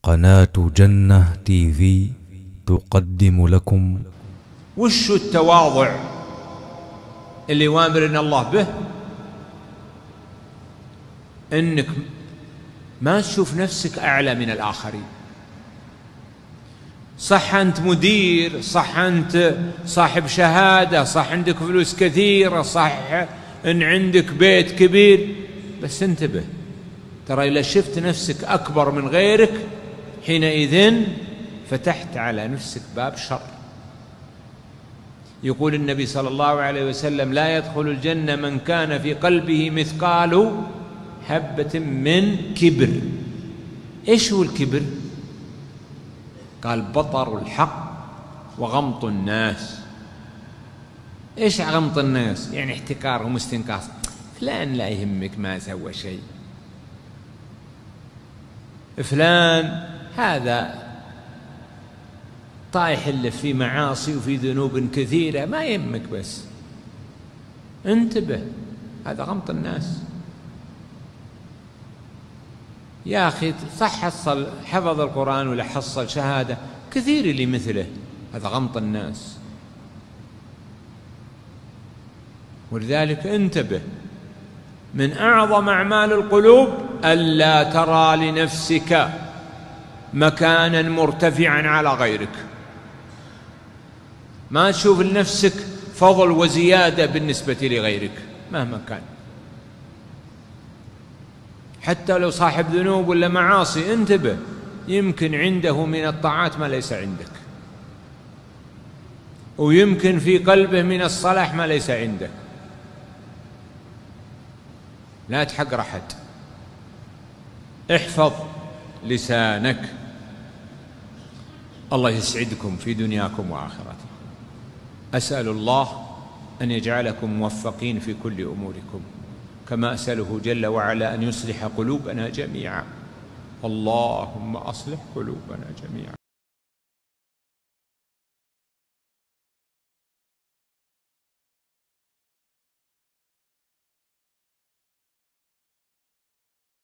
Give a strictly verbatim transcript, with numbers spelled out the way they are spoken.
قناة جنة تي في تقدم لكم. وش التواضع اللي وامرنا الله به؟ انك ما تشوف نفسك اعلى من الاخرين. صح انت مدير، صح انت صاحب شهادة، صح عندك فلوس كثيرة، صح ان عندك بيت كبير، بس انتبه، ترى إذا شفت نفسك أكبر من غيرك حينئذ فتحت على نفسك باب شر. يقول النبي صلى الله عليه وسلم: لا يدخل الجنة من كان في قلبه مثقال حبة من كبر. إيش هو الكبر؟ قال: بطر الحق وغمط الناس. إيش غمط الناس؟ يعني احتكارهم واستنكاس، فلان لا يهمك ما سوى شيء، فلان هذا طايح اللي في معاصي وفي ذنوب كثيرة ما يهمك، بس انتبه، هذا غمط الناس. يا أخي صح حصل حفظ القرآن ولا حصل شهادة، كثير اللي مثله، هذا غمط الناس. ولذلك انتبه، من أعظم أعمال القلوب ألا ترى لنفسك مكانا مرتفعا على غيرك، ما تشوف لنفسك فضل وزيادة بالنسبة لغيرك مهما كان، حتى لو صاحب ذنوب ولا معاصي. انتبه، يمكن عنده من الطاعات ما ليس عندك، ويمكن في قلبه من الصلاح ما ليس عندك. لا تحقر أحد، احفظ لسانك. الله يسعدكم في دنياكم وآخرتكم. أسأل الله أن يجعلكم موفقين في كل أموركم، كما أسأله جل وعلا أن يصلح قلوبنا جميعا. اللهم أصلح قلوبنا جميعا.